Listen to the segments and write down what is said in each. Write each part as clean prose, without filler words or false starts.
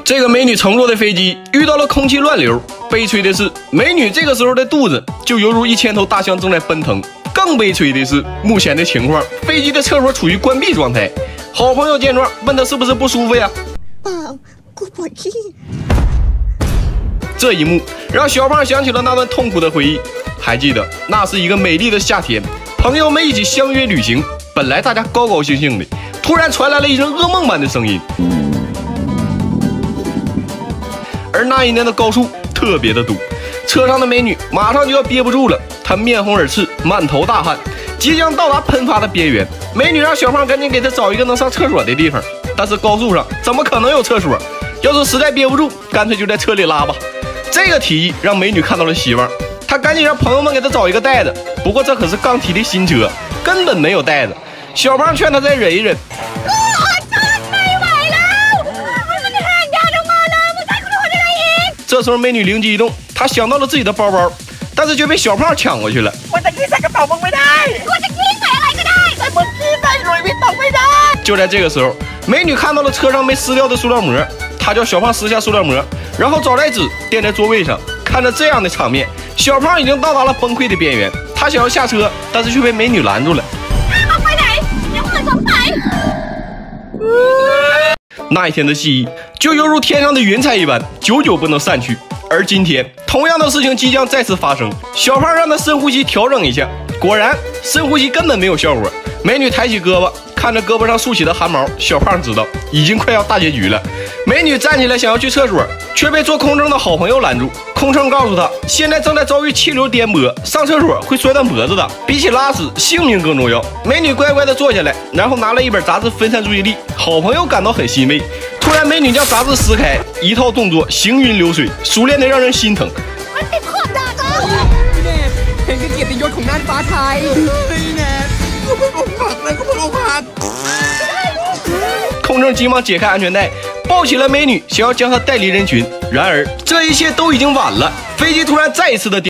这个美女乘坐的飞机遇到了空气乱流，悲催的是，美女这个时候的肚子就犹如1000头大象正在奔腾。更悲催的是，目前的情况，飞机的厕所处于关闭状态。好朋友见状，问她是不是不舒服呀？ 姑婆气。 这一幕让小胖想起了那段痛苦的回忆。还记得那是一个美丽的夏天，朋友们一起相约旅行，本来大家高高兴兴的，突然传来了一阵噩梦般的声音。而那一年的高速特别的堵，车上的美女马上就要憋不住了，她面红耳赤，满头大汗，即将到达喷发的边缘。美女让小胖赶紧给她找一个能上厕所的地方，但是高速上怎么可能有厕所？要是实在憋不住，干脆就在车里拉吧。这个提议让美女看到了希望，她赶紧让朋友们给她找一个袋子。不过这可是刚提的新车，根本没有袋子。小胖劝她再忍一忍。这时候美女灵机一动，她想到了自己的包包，但是却被小胖抢过去了。就在这个时候，美女看到了车上没撕掉的塑料膜，她叫小胖撕下塑料膜，然后找来纸垫在座位上。看着这样的场面，小胖已经到达了崩溃的边缘，他想要下车，但是却被美女拦住了。那一天的记忆就犹如天上的云彩一般，久久不能散去。而今天，同样的事情即将再次发生。小胖让他深呼吸调整一下，果然深呼吸根本没有效果。美女抬起胳膊，看着胳膊上竖起的汗毛，小胖知道已经快要大结局了。美女站起来想要去厕所，却被坐空乘的好朋友拦住。空乘告诉她，现在正在遭遇气流颠簸，上厕所会摔断脖子的，比起拉屎，性命更重要。美女乖乖地坐下来，然后拿了一本杂志分散注意力。好朋友感到很欣慰。突然，美女将杂志撕开，一套动作行云流水，熟练得让人心疼。空乘急忙解开安全带，抱起了美女，想要将她带离人群。然而，这一切都已经晚了。飞机突然再一次的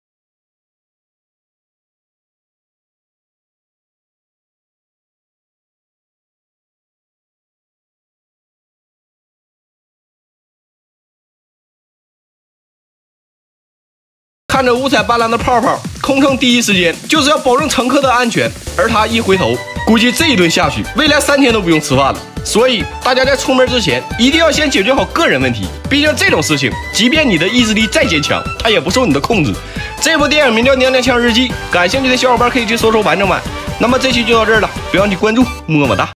看着五彩斑斓的泡泡，空乘第一时间就是要保证乘客的安全。而他一回头，估计这一顿下去，未来3天都不用吃饭了。所以大家在出门之前，一定要先解决好个人问题。毕竟这种事情，即便你的意志力再坚强，它也不受你的控制。这部电影名叫《娘娘腔日记》，感兴趣的小伙伴可以去搜完整版。那么这期就到这儿了，别忘记关注，么么哒。